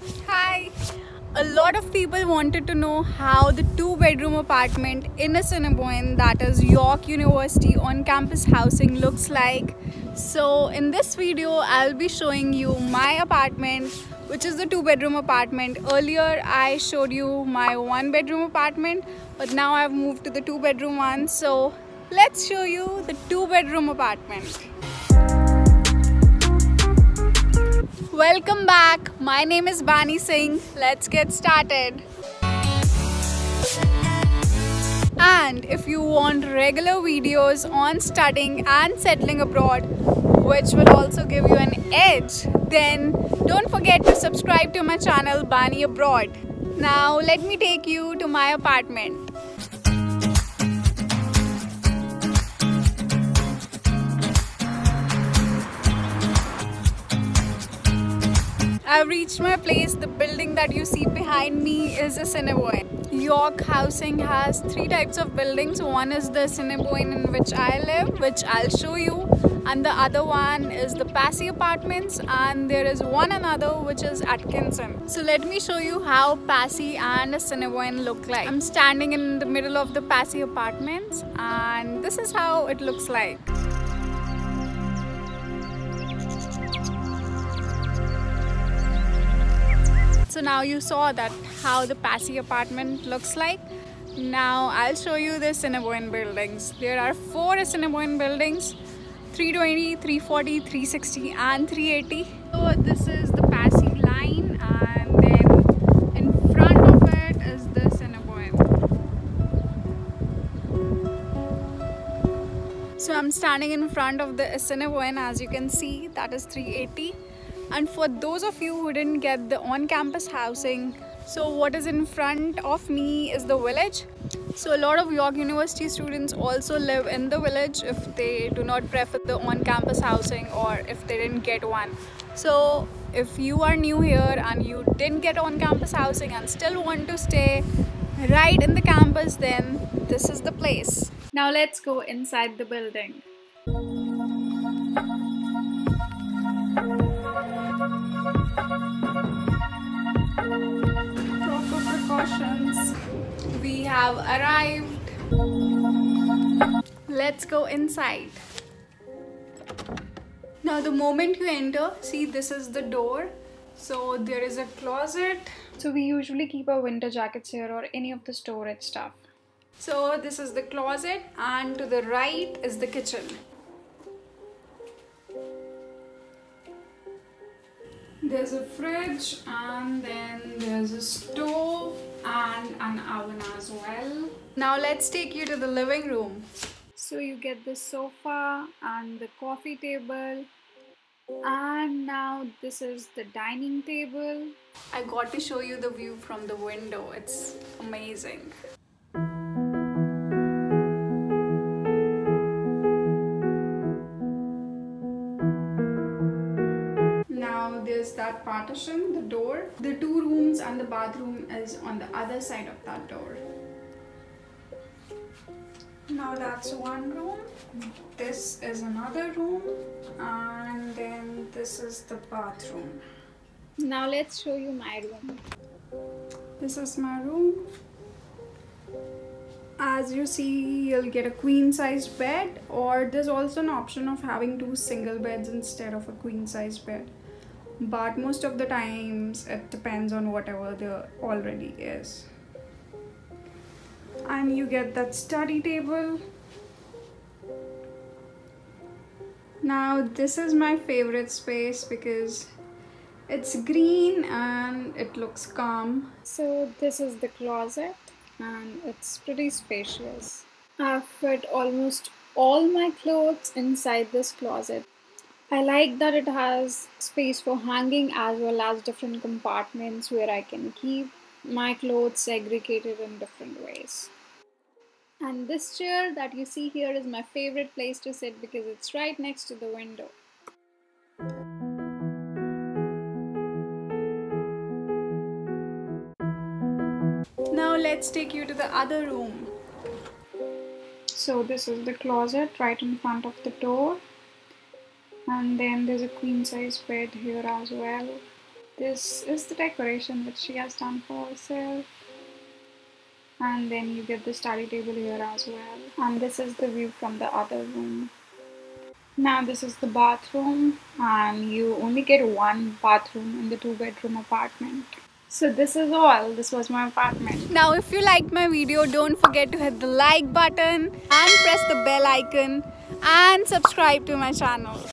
Hi! A lot of people wanted to know how the two-bedroom apartment in Assiniboine, that is York University on-campus housing, looks like. So in this video, I'll be showing you my apartment, which is the two-bedroom apartment. Earlier, I showed you my one-bedroom apartment, but now I've moved to the two-bedroom one. So let's show you the two-bedroom apartment. Welcome back. My name is Bani Singh. Let's get started. And if you want regular videos on studying and settling abroad, which will also give you an edge, then don't forget to subscribe to my channel Bani Abroad. Now let me take you to my apartment. I've reached my place. The building that you see behind me is Assiniboine. York Housing has three types of buildings. One is the Assiniboine in which I live, which I'll show you, and the other one is the Passy Apartments, and there is one another which is Atkinson. So let me show you how Passy and Assiniboine look like. I'm standing in the middle of the Passy Apartments, and this is how it looks like. So now you saw that how the Passy apartment looks like. Now I'll show you the Assiniboine buildings. There are 4 Assiniboine buildings: 320, 340, 360 and 380. So this is the Passy line, and then in front of it is the Assiniboine. So I'm standing in front of the Assiniboine. As you can see, that is 380. And for those of you who didn't get the on-campus housing, so what is in front of me is the village. So a lot of York University students also live in the village if they do not prefer the on-campus housing or if they didn't get one. So if you are new here and you didn't get on-campus housing and still want to stay right in the campus, then this is the place. Now let's go inside the building. Proper precautions. We have arrived. Let's go inside. Now the moment you enter, see, this is the door. So there is a closet. So we usually keep our winter jackets here or any of the storage stuff. So this is the closet, and to the right is the kitchen. There's a fridge, and then there's a stove and an oven as well. Now let's take you to the living room. So you get the sofa and the coffee table, and now this is the dining table. I got to show you the view from the window. It's amazing. There's that partition, the door. The 2 rooms and the bathroom is on the other side of that door. Now that's one room. This is another room, and then this is the bathroom. Now let's show you my room. This is my room. As you see, you'll get a queen size bed, or there's also an option of having 2 single beds instead of a queen size bed. But most of the times it depends on whatever there already is. And you get that study table. Now this is my favorite space because it's green and it looks calm. So this is the closet, and it's pretty spacious. I've fit almost all my clothes inside this closet. I like that it has space for hanging as well as different compartments where I can keep my clothes segregated in different ways. And this chair that you see here is my favorite place to sit because it's right next to the window. Now let's take you to the other room. So this is the closet right in front of the door. And then there's a queen size bed here as well. This is the decoration that she has done for herself. And then you get the study table here as well. And this is the view from the other room. Now this is the bathroom, and you only get one bathroom in the 2-bedroom apartment. So this is all. This was my apartment. Now if you liked my video, don't forget to hit the like button and press the bell icon and subscribe to my channel.